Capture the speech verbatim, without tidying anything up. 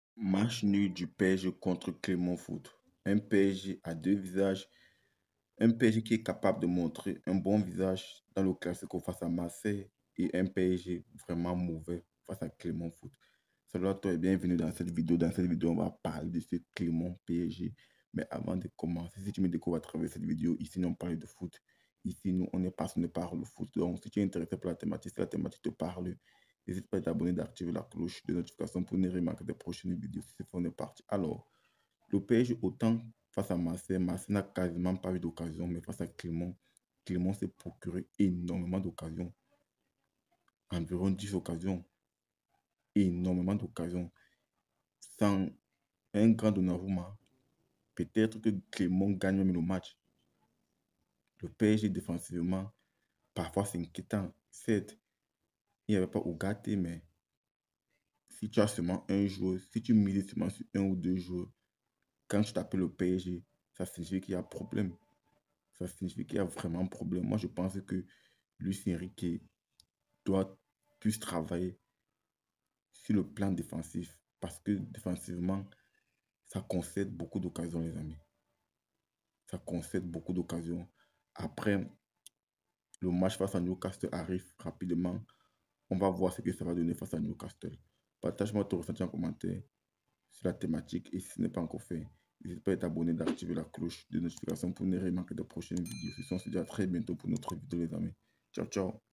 Match nul du P S G contre Clermont Foot. Un P S G à deux visages. Un P S G qui est capable de montrer un bon visage dans le Classico face à Marseille et un P S G vraiment mauvais face à Clermont Foot. Salut à toi et bienvenue dans cette vidéo. Dans cette vidéo, on va parler de ce Clermont P S G. Mais avant de commencer, si tu me découvres à travers cette vidéo, ici, nous on parle de foot. Ici, nous, on est passionné par le foot. Donc, si tu es intéressé par la thématique, si la thématique te parle, n'hésite pas à t'abonner, d'activer la cloche de notification pour ne rien manquer des prochaines vidéos. Si c'est fait, on est parti. Alors, le P S G, autant face à Marseille, Marseille n'a quasiment pas eu d'occasion, mais face à Clermont, Clermont s'est procuré énormément d'occasions. Environ dix occasions. Énormément d'occasions. Sans un grand Donnarumma, peut-être que Clermont gagne même le match. Le P S G défensivement, parfois c'est inquiétant. Certes, il n'y avait pas Ugarte, mais si tu as seulement un joueur, si tu mises seulement sur un ou deux joueurs, quand tu t'appelles le P S G, ça signifie qu'il y a problème. Ça signifie qu'il y a vraiment un problème. Moi, je pense que Luis Enrique doit plus travailler sur le plan défensif parce que défensivement, ça concède beaucoup d'occasions, les amis. Ça concède beaucoup d'occasions. Après, le match face à Newcastle arrive rapidement. On va voir ce que ça va donner face à Newcastle. Partage-moi ton ressenti en commentaire sur la thématique et si ce n'est pas encore fait, n'hésite pas à t'abonner, d'activer la cloche de notification pour ne rien manquer de prochaines vidéos. Si on se dit à très bientôt pour notre vidéo, les amis. Ciao, ciao.